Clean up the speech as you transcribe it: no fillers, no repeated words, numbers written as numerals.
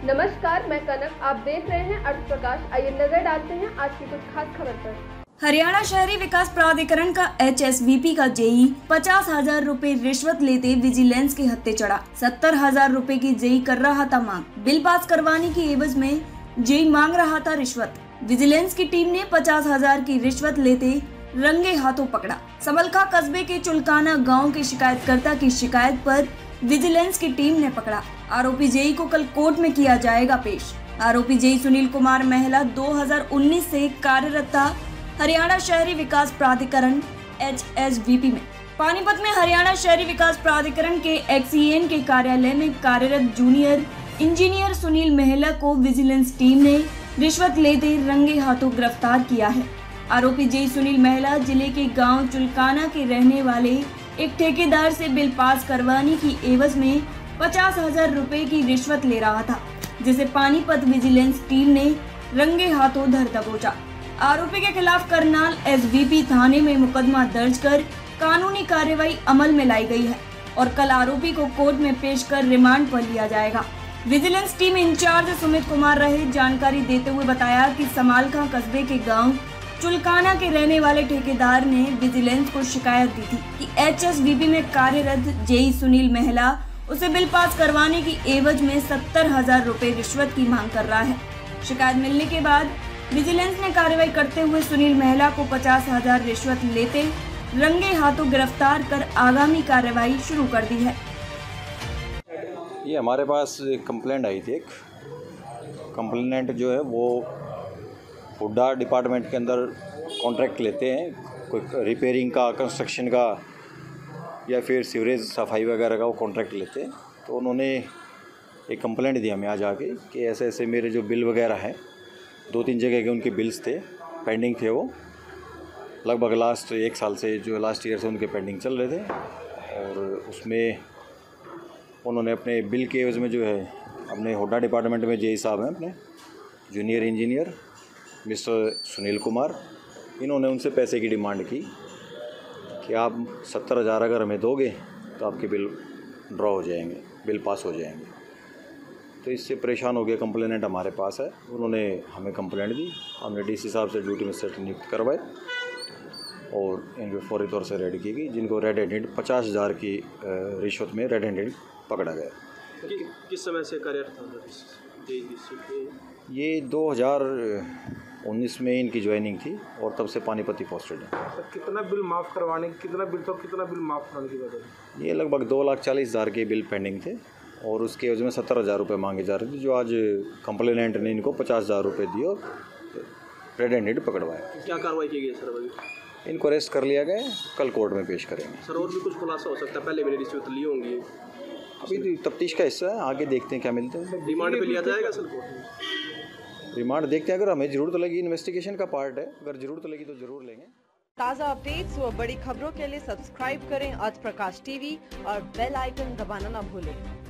नमस्कार, मैं कनक। आप देख रहे हैं अर्थ प्रकाश। आइए नजर डालते हैं आज की कुछ खास खबर पर। हरियाणा शहरी विकास प्राधिकरण का HSVP का जेई 50,000 रूपए रिश्वत लेते विजिलेंस के हत्थे चढ़ा। 70,000 रूपए की जेई कर रहा था मांग। बिल पास करवाने की एवज में जेई मांग रहा था रिश्वत। विजिलेंस की टीम ने 50,000 की रिश्वत लेते रंगे हाथों पकड़ा। समलखा कस्बे के चुलकाना गांव के शिकायतकर्ता की शिकायत पर विजिलेंस की टीम ने पकड़ा। आरोपी जेई को कल कोर्ट में किया जाएगा पेश। आरोपी जेई सुनील कुमार महिला 2019 से कार्यरत था हरियाणा शहरी विकास प्राधिकरण HSVP में। पानीपत में हरियाणा शहरी विकास प्राधिकरण के XEN के कार्यालय में कार्यरत जूनियर इंजीनियर सुनील महिला को विजिलेंस टीम ने रिश्वत लेते रंगे हाथों गिरफ्तार किया है। आरोपी जेई सुनील महिला जिले के गांव चुलकाना के रहने वाले एक ठेकेदार से बिल पास करवाने की एवज में 50,000 रूपए की रिश्वत ले रहा था, जिसे पानीपत विजिलेंस टीम ने रंगे हाथों धर दबोचा। आरोपी के खिलाफ करनाल SVP थाने में मुकदमा दर्ज कर कानूनी कार्रवाई अमल में लाई गई है और कल आरोपी को कोर्ट में पेश कर रिमांड पर लिया जाएगा। Vigilance team incharge Sumit Kumar रहे जानकारी देते हुए बताया कि समलखा कस्बे के गांव चुलकाना के रहने वाले ठेकेदार ने विजिलेंस को शिकायत दी थी कि HSVP में कार्यरत जेई सुनील महिला उसे बिल पास करवाने की एवज में 70,000 रूपए रिश्वत की मांग कर रहा है। शिकायत मिलने के बाद विजिलेंस ने कार्रवाई करते हुए सुनील महिला को 50,000 रिश्वत लेते रंगे हाथों गिरफ्तार कर आगामी कार्रवाई शुरू कर दी है। ये हमारे पास कंप्लेंट आई थी। एक कंप्लेनेंट जो है वो हुड्डा डिपार्टमेंट के अंदर कॉन्ट्रैक्ट लेते हैं, कोई रिपेयरिंग का, कंस्ट्रक्शन का या फिर सीवरेज सफाई वगैरह का वो कॉन्ट्रैक्ट लेते हैं। तो उन्होंने एक कंप्लेंट दी हमें आज आके कि ऐसे ऐसे मेरे जो बिल वगैरह हैं, 2-3 जगह के उनके बिल्स थे, पेंडिंग थे, वो लगभग लास्ट 1 साल से, जो लास्ट ईयर से उनके पेंडिंग चल रहे थे। और उसमें उन्होंने अपने बिल के एवज में जो है अपने हुड्डा डिपार्टमेंट में जेई साहब हैं, अपने junior engineer mister Sunil Kumar, इन्होंने उनसे पैसे की डिमांड की कि आप 70,000 अगर हमें दोगे तो आपके बिल ड्रॉ हो जाएंगे, बिल पास हो जाएंगे। तो इससे परेशान हो गया कंप्लेनेंट हमारे पास है। उन्होंने हमें कंप्लेंट दी, हमने DC साहब से ड्यूटी में सेट नियुक्त करवाए और इनको फौरी तौर से रेड की गई, जिनको रेड हैंडेड 50,000 की रिश्वत में रेड हैंडेड पकड़ा गया। किस समय से कार्यरत था? ये 2019 में इनकी ज्वाइनिंग थी और तब से पानीपत पोस्टेड है। कितना बिल माफ़ करवाने, कितना बिल माफ़ कराने की वजह? ये लगभग 2,40,000 के बिल पेंडिंग थे और उसके एवज में 70,000 रुपये मांगे जा रहे थे, जो आज कंप्लेनेंट ने इनको 50,000 रुपये दिए और रेड हैंडेड पकड़वाया। क्या कार्रवाई की गई सर? अभी इनको अरेस्ट कर लिया गया, कल कोर्ट में पेश करेंगे। सर और भी कुछ खुलासा हो सकता है? पहले मैंने रिश्वत ली होंगी, अभी तफ्तीश का हिस्सा है, आगे देखते हैं क्या मिलते हैं। रिमांड पे लिया जाएगा सर कोर्ट में? रिमांड देखते हैं, अगर हमें ज़रूरत लगी, इन्वेस्टिगेशन का पार्ट है, अगर ज़रूरत लगी तो ज़रूर लेंगे। ताज़ा अपडेट्स व बड़ी खबरों के लिए सब्सक्राइब करें आज प्रकाश TV और बेल आइकन दबाना ना भूलें।